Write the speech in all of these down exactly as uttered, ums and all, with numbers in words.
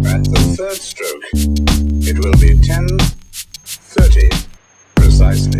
At the third stroke, it will be ten thirty precisely.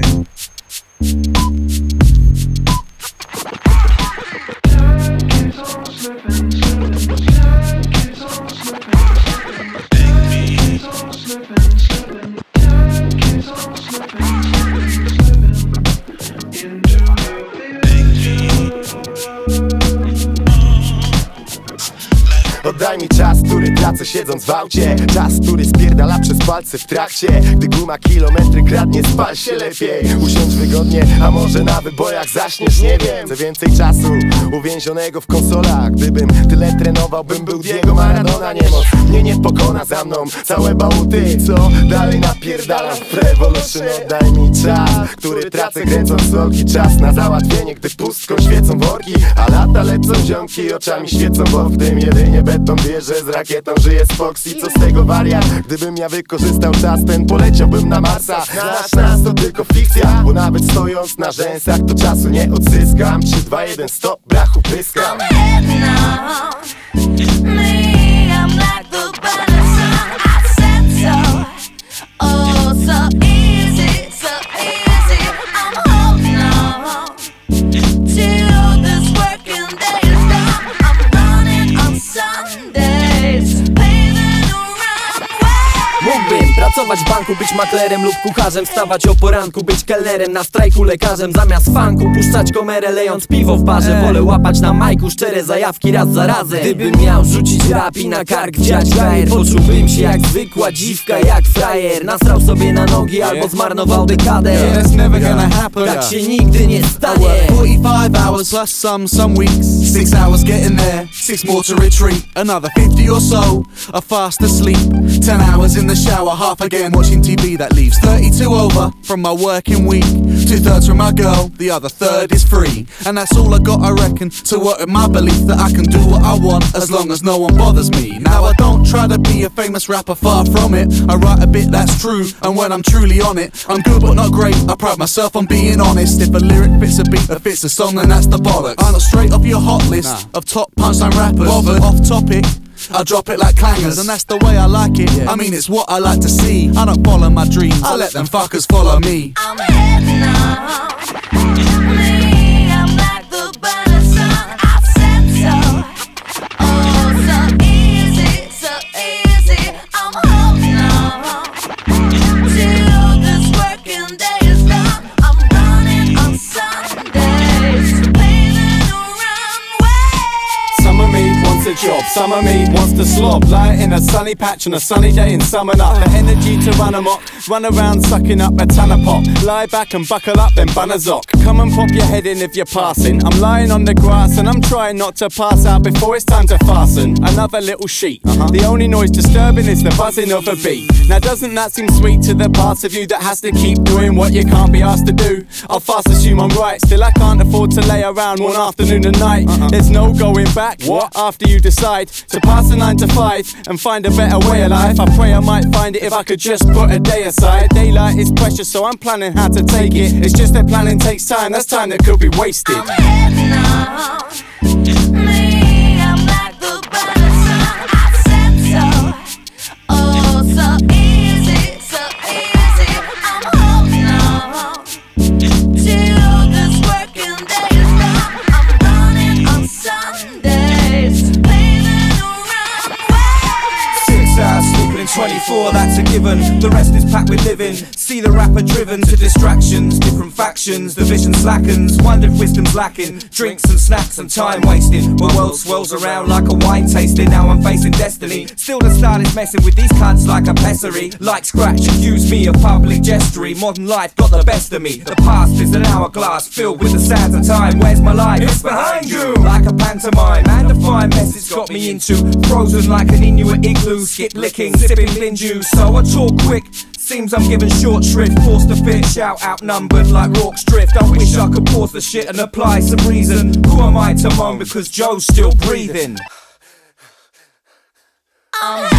Oddaj mi czas, który tracę siedząc w aucie. Czas, który spierdala przez palce w trakcie. Gdy guma kilometry kradnie, spal się lepiej. Usiądź wygodnie, a może na wybojach zaśniesz, nie wiem. Chcę więcej czasu uwięzionego w konsolach. Gdybym tyle trenował, bym był Diego Maradona. Niemoc mnie nie pokona, za mną całe bałuty. Co dalej napierdalam w Revolution. Oddaj mi czas, który tracę kręcąc solki. Czas na załatwienie, gdy pustką świecą worki. A lata lecą ziomki, oczami świecą, bo w tym jedynie beton bierze z rakietą, żyje z Foxy. Co z tego wariat? Gdybym ja wykorzystał czas ten, poleciałbym na Marsa. Nasz nas to tylko fikcja, bo nawet stojąc na rzęsach to czasu nie odzyskam. Trzy, dwa, jeden, stop, brachu pyskam. Mógłbym pracować w banku, być maklerem lub kucharzem, wstawać o poranku, być kelnerem, na strajku lekarzem. Zamiast funku puszczać komerę, lejąc piwo w barze. Wolę łapać na majku szczere zajawki raz za razem. Gdybym miał rzucić rap i na kark wziąć gajer, poczułbym się jak zwykła dziwka, jak frajer. Nasrał sobie na nogi albo zmarnował dekadę. Tak się nigdy nie stanie. forty-five hours plus some, some weeks. Six hours getting there, six more to retreat. Another fifty or so are fast asleep. Ten hours in the shower, half again watching T V. That leaves thirty-two over from my working week. Two thirds from my girl, the other third is free. And that's all I got, I reckon, to work with my belief that I can do what I want as long as no one bothers me. Now I don't try to be a famous rapper, far from it. I write a bit that's true, and when I'm truly on it, I'm good but not great. I pride myself on being honest. If a lyric fits a beat that fits a song, then that's the bollocks. I'm not straight off your hot list nah. of top punchline rappers. Bothered. Off topic, I drop it like clangers, and that's the way I like it. Yeah. I mean, it's what I like to see. I don't follow my dreams, I let them fuckers follow me. I'm heading out. Me, I'm like the burning sun. I said so. Oh, so easy, so easy. I'm holding on till this working day is done. I'm running on Sundays, paving a runway. Some of me wants a job, some of me wants to slob. Lie in a sunny patch on a sunny day and summon up the energy to run amok. Run around sucking up a ton of pop. Lie back and buckle up, then bun a zock. Come and pop your head in if you're passing. I'm lying on the grass and I'm trying not to pass out before it's time to fasten another little sheet. uh-huh. The only noise disturbing is the buzzing of a bee. Now doesn't that seem sweet to the parts of you that has to keep doing what you can't be asked to do? I'll fast assume I'm right, still I can't afford to lay around one afternoon and night. uh-uh. There's no going back. What? After you decide to pass a nine to five and find a better way of life, I pray I might find it if I could just put a day aside. Daylight is precious, so I'm planning how to take it. It's just that planning takes time, that's time that could be wasted. I'm heading out. Me, I'm like the burning sun. I said so. Oh, so easy, so easy. I'm holding on till this working day is done. I'm running on Sundays, paving a runway. Six hours sleeping in twenty-four, that's a given. The rest is packed with living. See the rapper driven to distractions, different factions, the vision slackens. Wonder if wisdom's lacking. Drinks and snacks and time wasting. My world swirls around like a wine tasting. Now I'm facing destiny. Still the style is messing with these cunts like a pessary. Like scratch, accuse me of public gestury. Modern life got the best of me. The past is an hourglass filled with the sands of time. Where's my life? It's behind you. Like a pantomime, and a fine mess it's got me into. Frozen like an Inuit igloo. Skip licking, sipping bin juice. So I talk quick. Seems I'm giving short shrift, forced to fit, shout outnumbered like Rorke's drift. I wish I could pause the shit and apply some reason. Who am I to moan because Joe's still breathing? I'm